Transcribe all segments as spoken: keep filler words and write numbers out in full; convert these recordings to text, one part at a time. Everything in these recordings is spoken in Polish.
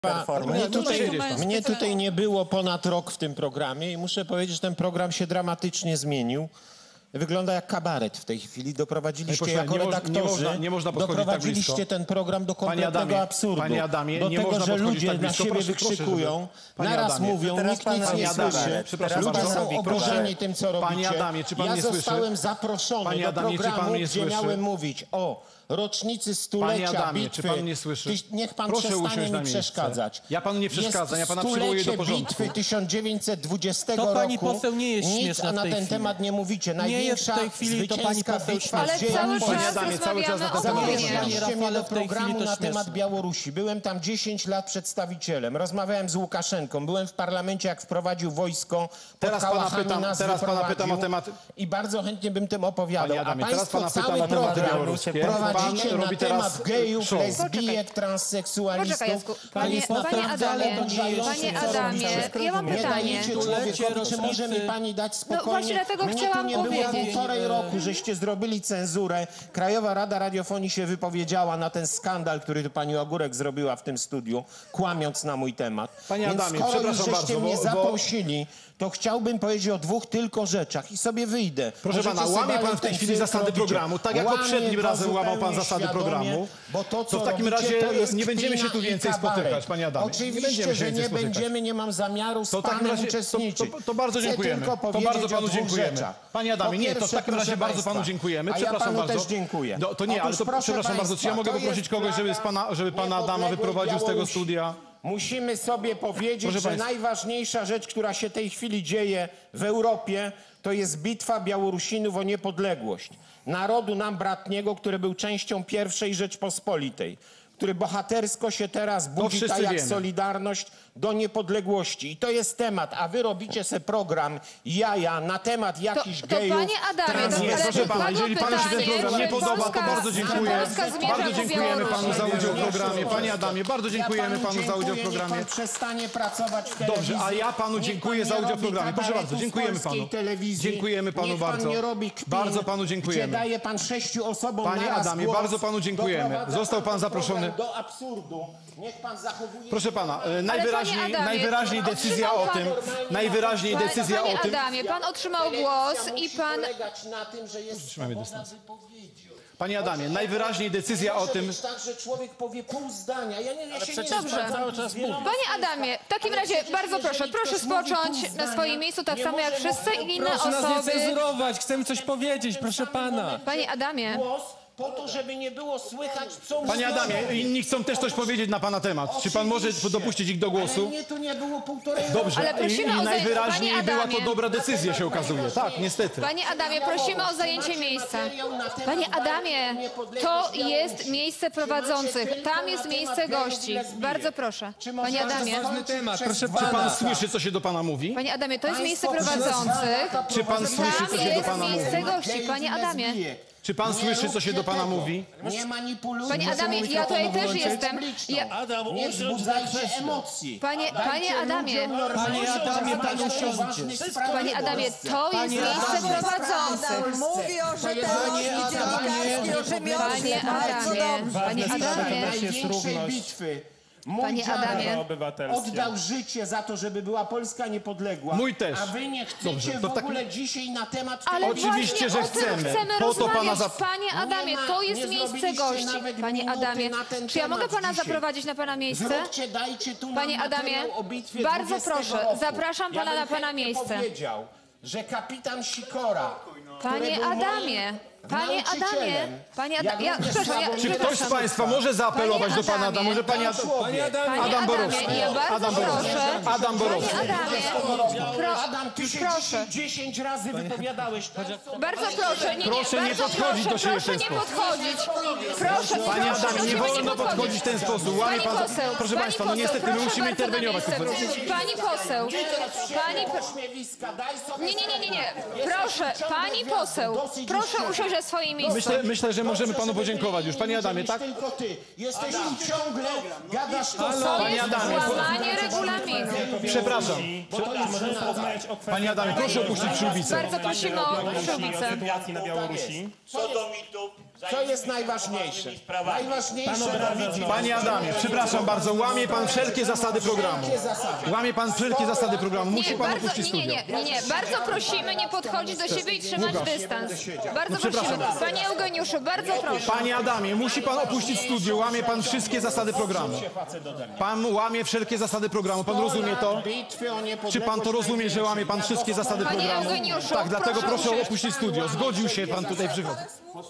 Mnie tutaj, mnie tutaj nie było ponad rok w tym programie i muszę powiedzieć, że ten program się dramatycznie zmienił. Wygląda jak kabaret w tej chwili. Doprowadziliście Panie jako nie redaktorzy, nie można, nie można doprowadziliście tak ten program do kompletnego Panie Adamie, absurdu. Panie Adamie, do nie tego, można że ludzie tak na blisko. siebie Proszę, wykrzykują, proszę, naraz Adamie, mówią, nikt nic Panie nie Adamie, słyszy. przepraszam Ludzie bardzo. są oburzeni Proszę. tym, co robicie. Panie Adamie, czy pan ja nie słyszy? zostałem zaproszony Panie do Adamie, czy pan programu, mnie gdzie słyszy? miałem mówić o rocznicy stulecia Panie Adamie, bitwy. czy pan mnie słyszy? Tyś, niech pan Proszę przestanie usiąść na mi miejsce. przeszkadzać. Ja panu nie przeszkadzam, ja pana przywołuję do porządku. bitwy tysiąc dziewięćset dwudziestego To pani roku. poseł nie jest Nic śmieszna w na tej ten chwili. temat nie mówicie. Nie jest w Największa tej chwili to pani zwycięska poseł bitwa śmieszna. w dziejach Ale cały Panie czas Adamie, cały czas na rozmawiamy ten o temat wojnie. rozmawiamy. Zaprosiliście mnie do w tej chwili programu to na śmieszne. temat Białorusi. Byłem tam dziesięć lat przedstawicielem. Rozmawiałem z Łukaszenką. Byłem w parlamencie, jak wprowadził wojsko. Pod Teraz pana Kałachami pytam- nas teraz pana wyprowadził. pytam o temat- I bardzo chętnie bym tym opowiadał. Panie A Adamie, teraz państwo pana pytam cały o tematy program białoruskie. prowadzicie Pan na robi temat teraz gejów, show. lesbijek, Poczekaj, transseksualistów. Jacku. To Panie, jest panie naprawdę Adamie, oburzające, panie co Adamie, robicie. ja mam Nie pytanie. dajecie człowiekowi, czy może mi pani dać spokojnie? No właśnie dlatego Mnie chciałam tu nie było powiedzieć. półtorej roku, żeście zrobili cenzurę. Krajowa Rada Radiofonii się wypowiedziała na ten skandal, który tu pani Ogórek zrobiła w tym studiu, kłamiąc na mój temat. Panie Więc Adamie, skoro już przepraszam żeście bardzo, mnie bo- bo- zaprosili, to chciałbym powiedzieć o dwóch tylko rzeczach i sobie wyjdę. Proszę Możecie pana, sobie łamie pan dalej w tej ten chwili cyrk zasady robicie. programu, tak jak Łamie poprzednim to razem łamał pan zupełnie zasady świadomie, programu. Bo to, co To w takim robicie, razie to jest nie będziemy się kpina tu i więcej kabaret. spotykać, panie Adamie. Nie Oczywiście, będziemy się że więcej nie spotykać. będziemy, nie mam zamiaru z To w takim panem razie- uczestniczyć. to- to- to bardzo Chcę dziękujemy. tylko To powiedzieć bardzo panu o dwóch dziękujemy. rzeczach. Panie Adamie, Po nie, to w pierwsze, takim razie proszę bardzo państwa, panu dziękujemy. a ja Przepraszam panu bardzo. też dziękuję. Do, to nie, ale Otóż, to proszę przepraszam bardzo, czy ja państwa, mogę to poprosić jest kogoś, żeby z flaga pana, żeby pana Adama niepodległej wyprowadził z tego Białorusi. studia? Musimy sobie powiedzieć, Proszę że państwa. najważniejsza rzecz, która się w tej chwili dzieje w Europie, to jest bitwa Białorusinów o niepodległość. Narodu nam bratniego, który był częścią pierwszej Rzeczpospolitej, który bohatersko się teraz budzi, wszyscy tak jak wiemy. Solidarność, do niepodległości. I to jest temat, a wy robicie se program jaja na temat jakichś to gejów. panie Adamie, trans- to- Nie, ale proszę pana, padło jeżeli panu się ten pytanie, program nie czy podoba, to Polska- bardzo czy dziękuję. Polska zmierza Bardzo ku dziękujemy panu za Białorusi? udział w programie. Panie Adamie, bardzo dziękujemy Ja panu za udział w dziękuję, programie. Niech pan przestanie pracować w Dobrze, telewizji. a ja panu Niech dziękuję pan za nie udział w robi programie. Proszę bardzo, kabaretu w dziękujemy polskiej panu. Telewizji. Dziękujemy panu Niech bardzo. Pan nie robi kpin, Bardzo panu dziękujemy. Gdzie daje pan sześciu osobom Panie naraz Adamie, głos, bardzo panu dziękujemy. doprowadza Został pan ten zaproszony. program do absurdu. Niech pan zachowuje... Proszę pana, e, najwyraźniej, panie Adamie, najwyraźniej decyzja o tym, najwyraźniej Panie- decyzja panie o tym. Adamie, pan otrzymał głos i pan... polegać na tym, że jest swoboda wypowiedzi. Panie Adamie, najwyraźniej decyzja o tym. Może być tak, że człowiek powie pół zdania. Ja nie, ja się nie Dobrze. zgadzam Cały czas z wieloma mówi. Panie Adamie, w takim Ale razie przecież bardzo jeżeli proszę, proszę ktoś mówi pół spocząć na zdania, swoim miejscu tak nie samo jak może wszyscy mówić- inne Proszę nas nie osoby. cenzurować, chcemy coś powiedzieć, proszę pana. Panie Adamie. Głos po to, żeby nie było słychać, co Panie mówią. Adamie, inni chcą też coś powiedzieć na pana temat. Czy pan może Oczywiście. dopuścić ich do głosu? Ale mnie tu nie było półtorej Dobrze, Ale i, prosimy i o zaj- najwyraźniej Panie była to Adamie. dobra decyzja, się okazuje. Tak, niestety. Panie Adamie, prosimy o zajęcie miejsca. Panie Adamie, to jest miejsce prowadzących. Tam jest miejsce gości. Bardzo proszę. Panie Adamie. Ważny temat, proszę Czy pana. pan słyszy, co się do pana mówi? Panie Adamie, to jest miejsce Państwo prowadzących. Czy pan słyszy, co Tam się do jest pana mówi? miejsce gości. Panie Adamie. Czy pan słyszy, co się do pana mówi? Nie manipulujcie. Panie Adamie, ja tutaj też jestem. Ja, Adam, nie wzbudzajcie emocji. Panie, panie Adamie, Panie Adamie, pan usiądzie. panie Adamie, to jest miejsce prowadzących. Mówi o rzetelności dziennikarskiej, o rzemiośle. Panie Adamie, panie Adamie, Największej bitwy. Mój Panie dziadek Adamie. oddał życie za to, żeby była Polska niepodległa. Mój też. A wy nie chcecie Dobrze, to w tak- ogóle dzisiaj na temat... Ale Oczywiście, właśnie że o tym chcemy. chcemy Po to pana rozmawiać. za- Panie Adamie, Nie ma- to jest nie miejsce zrobiliście gości. nawet Panie minuty Adamie, na ten czy ja mogę temat pana dzisiaj. zaprowadzić na pana miejsce? Zróbcie, dajcie tu nam Panie Adamie, materiał o bitwie bardzo dwudziestego proszę, roku. zapraszam pana ja na bym pana chętnie miejsce. powiedział, że kapitan Sikora, Panie który był Adamie, moim panie Adamie, nauczycielem, panie jak Adamie, ja, również przepraszam, ja, Sławomir Czy ktoś z przepraszam. państwa może zaapelować Panie do pana Adamie. Adama? Może pani Ad... Panie Adamie. Panie Adam Adamie, Borowski. ja bardzo Adam Borowski. proszę. Adam Borowski. Panie Adamie, pro, Adam, ty się proszę. dziesięć razy wypowiadałeś. Bardzo proszę, nie, nie, Proszę nie bardzo podchodzić proszę, do siebie w proszę ten nie sposób. podchodzić. Proszę, Panie proszę, Adamie, nie prosimy wolno podchodzić w ten sposób. Łamie Pani pan... poseł, Proszę pani państwa, no poseł, niestety my proszę musimy bardzo na interweniować. miejsce. Pani poseł, pani... Śmiewiska, daj sobie Nie, nie, nie, nie, nie. spokój. Proszę, Jesteś ciągle pani gwiazdą. poseł, Dosyć proszę już usiąść że swoje miejsce. Myślę, myślę, że możemy panu podziękować już. Panie Adamie, tak? Tylko ty. Jesteś tu ciągle, gadasz to To samo. jest Adamie, po- złamanie regulaminu. Przepraszam. Możemy porozmawiać o kwestii Panie Adamie, proszę opuścić śrubicę. Bardzo prosimy o śrubicę. sytuacji na Białorusi. Sodomitów. Co jest najważniejsze? Najważniejsze... Panie Adamie, przepraszam bardzo, łamie pan wszelkie zasady programu. Łamie pan wszelkie zasady programu. Musi Nie, pan bardzo, opuścić nie, nie, studio. nie, nie, nie. Bardzo prosimy nie podchodzić do siebie i trzymać dystans. Bardzo prosimy. przepraszam. Panie Eugeniuszu, bardzo proszę. Panie Adamie, musi pan opuścić studio. Łamie pan wszystkie zasady programu. Pan łamie wszelkie zasady programu. Pan rozumie to? Czy pan to rozumie, że łamie pan wszystkie zasady Panie programu? Eugeniuszu, Tak, dlatego proszę proszę usiąść. opuścić studio. Zgodził się pan tutaj przychodzić.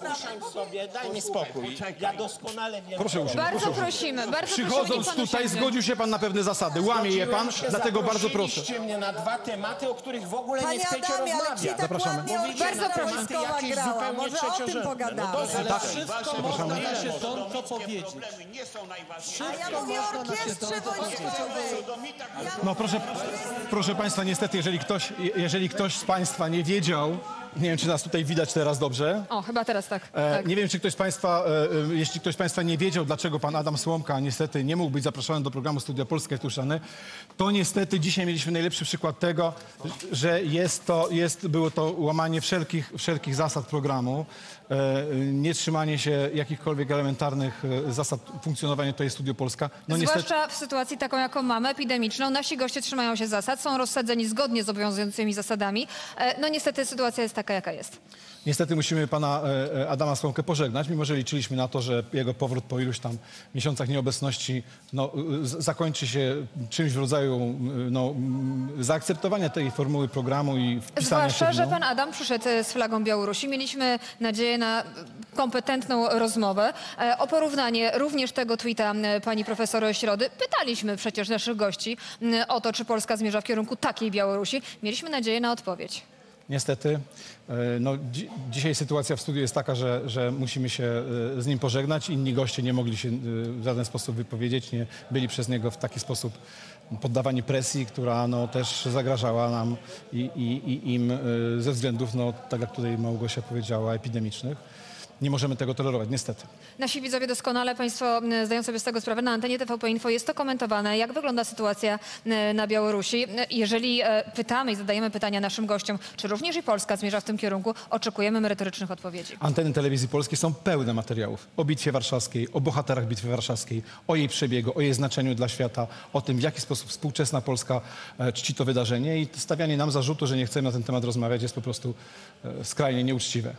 sobie, daj mi spokój. Ja doskonale wiem... Proszę usiąść. Bardzo prosimy, bardzo prosimy, Przychodząc niech pan tutaj usiądzie. zgodził się pan na pewne zasady. Łamie je pan, dlatego bardzo proszę. Zaprosiliście mnie na dwa tematy, o których w ogóle nie Panie chcecie Adamie, ale rozmawiać. ci tak ładnie Mówicie orkiestra na tematy wojskowa jakieś grała. zupełnie Może o tym trzeciorzędne. pogadamy. No Tak, Wszystko można na się to powiedzieć. Nie są najważniejsze. A ja mówię o orkiestrze wojskowej. No proszę, proszę państwa, niestety, jeżeli ktoś, jeżeli ktoś z państwa nie wiedział, nie wiem, czy nas tutaj widać teraz dobrze. O, chyba teraz tak. E, tak. Nie wiem, czy ktoś z państwa, e, e, jeśli ktoś z państwa nie wiedział, dlaczego pan Adam Słomka niestety nie mógł być zaproszony do programu Studia Polskie Tuszany, to niestety dzisiaj mieliśmy najlepszy przykład tego, że jest to, jest, było to łamanie wszelkich, wszelkich zasad programu, e, nietrzymanie się jakichkolwiek elementarnych e, zasad funkcjonowania tutaj Studio Polska. No niestety, Zwłaszcza w sytuacji taką, jaką mamy, epidemiczną. Nasi goście trzymają się zasad, są rozsadzeni zgodnie z obowiązującymi zasadami. E, No niestety sytuacja jest taka, jaka jest. Niestety musimy pana e, Adama Słomkę pożegnać, mimo że liczyliśmy na to, że jego powrót po iluś tam miesiącach nieobecności no, z, zakończy się czymś w rodzaju no, m, zaakceptowania tej formuły programu i wpisania się Zwłaszcza, w że nią. pan Adam przyszedł z flagą Białorusi. Mieliśmy nadzieję na kompetentną rozmowę. E, O porównanie również tego tweeta m, pani profesor Środy. Pytaliśmy przecież naszych gości m, o to, czy Polska zmierza w kierunku takiej Białorusi. Mieliśmy nadzieję na odpowiedź. Niestety, e, no, dzi dzisiaj sytuacja w studiu jest taka, że, że musimy się e, z nim pożegnać. Inni goście nie mogli się e, w żaden sposób wypowiedzieć, nie byli przez niego w taki sposób poddawani presji, która no, też zagrażała nam i, i, i im e, ze względów, no, tak jak tutaj Małgosia powiedziała, epidemicznych. Nie możemy tego tolerować, niestety. Nasi widzowie doskonale, państwo m, zdają sobie z tego sprawę, na antenie T V P Info jest to komentowane, jak wygląda sytuacja m, na Białorusi. M, Jeżeli e, pytamy i zadajemy pytania naszym gościom, czy również i Polska zmierza w tym kierunku, oczekujemy merytorycznych odpowiedzi. Anteny Telewizji Polskiej są pełne materiałów o Bitwie Warszawskiej, o bohaterach Bitwy Warszawskiej, o jej przebiegu, o jej znaczeniu dla świata, o tym, w jaki sposób współczesna Polska e, czci to wydarzenie i stawianie nam zarzutu, że nie chcemy na ten temat rozmawiać, jest po prostu e, skrajnie nieuczciwe.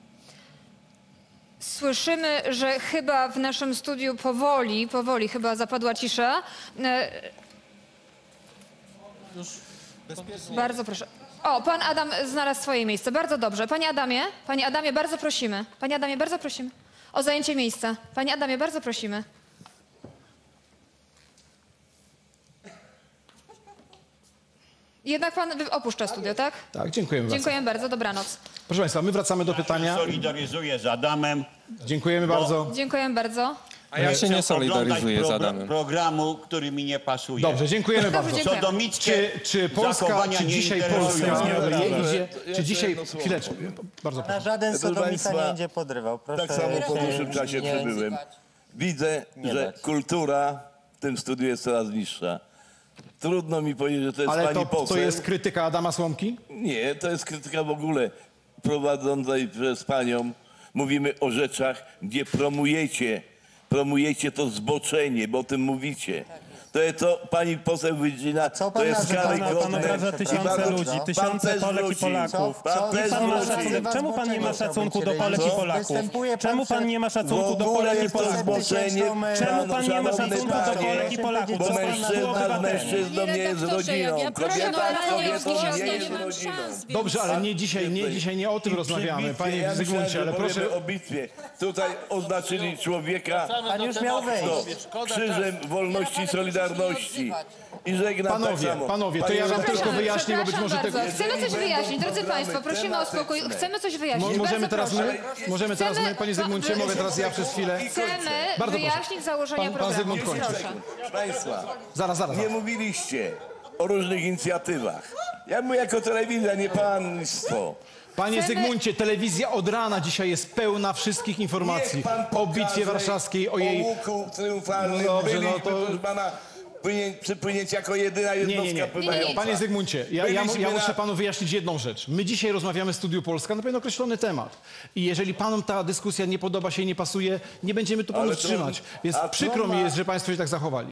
Słyszymy, że chyba w naszym studiu powoli, powoli chyba zapadła cisza. E, Bardzo proszę. O, pan Adam znalazł swoje miejsce. Bardzo dobrze. Panie Adamie, panie Adamie, bardzo prosimy. Panie Adamie, bardzo prosimy o zajęcie miejsca. Panie Adamie, bardzo prosimy. Jednak pan wy- opuszcza studio, tak? Tak, dziękujemy bardzo. Dziękuję bardzo. Dobranoc. Proszę państwa, my wracamy do pytania. Solidaryzuję z Adamem. Dziękujemy bardzo. Dziękuję bardzo. A ja się nie solidaryzuję z Pro- Adamem. programu, który mi nie pasuje. Dobrze, dziękujemy bardzo. dziękuję. Sodomickie Czy, czy Polska, zachowania czy nie dzisiaj interesują Polska mnie. idzie, czy dzisiaj, chwileczkę, bardzo Na proszę. żaden Proszę sodomita państwa, nie będzie podrywał. Proszę Tak samo po się dłuższym czasie nie- przebyłem. Widzę, Nie że dać. kultura w tym studiu jest coraz niższa. Trudno mi powiedzieć, że to jest Ale pani to, poseł. to jest krytyka Adama Słomki? Nie, to jest krytyka w ogóle prowadzonej przez panią. Mówimy o rzeczach, gdzie promujecie, promujecie to zboczenie, bo o tym mówicie. To jest to, pani poseł wydzina, co to pan jest nazywa? karygodne. Pan obraża I tysiące pan- ludzi, pan tysiące też Polek i wróci. Polaków. Pan Co? też I pan ma wróci. szacunek. Czemu pan nie ma szacunku do Polek i Polaków? Występuje pan Czemu pan przed- nie ma W szacunku do ogóle Polek i jest to Polaków? zboczenie. Czemu pan nie ma Szanowny szacunku do panie, Polek i Polaków? Bo Co pan na mężczyzna z obywateli? mężczyzną nie jest rodziną. Kobieta z kobietą nie jest rodziną. Dobrze, ale nie dzisiaj, nie, dzisiaj nie o tym I rozmawiamy, przy panie bitwie, ja Zygmuncie, myślałem, ale że proszę... powiemy o bitwie. Tutaj oznaczyli człowieka Pan już miał wejść. no, krzyżem wolności i solidarności. I żegnam tak Panowie, samo. panowie, to Panie ja wam redaktorze, tylko wyjaśnię, bo być Przepraszam może tego... bardzo. Chcemy coś wyjaśnić, drodzy państwo, prosimy o spokój. Chcemy coś wyjaśnić. Mo- Możemy Bardzo teraz proszę. my? Możemy teraz my, panie Zygmuncie, mogę teraz ja przez chwilę? Chcemy Bardzo proszę. wyjaśnić założenia Pan- pan programu. Zygmunt kończy. Proszę. Proszę państwa, Zaraz, zaraz. nie zaraz. mówiliście o różnych inicjatywach. Ja mówię jako telewizja, nie państwo. Panie Chcemy- Zygmuncie, telewizja od rana dzisiaj jest pełna wszystkich informacji Niech pan o Bitwie pokaże, Warszawskiej, o jej... O łuku triumfalnym. No dobrze, Byliśmy, no to- proszę pana, płynie- przypłynięcie jako jedyna Nie, jednostka nie, nie. pływająca. Panie Zygmuncie, ja, ja, Byliśmy ja na- muszę panu wyjaśnić jedną rzecz. My dzisiaj rozmawiamy w Studiu Polska na pewien określony temat. I jeżeli panom ta dyskusja nie podoba się i nie pasuje, nie będziemy tu panu Ale to- wstrzymać. Więc a to przykro mi ma- jest, że państwo się tak zachowali.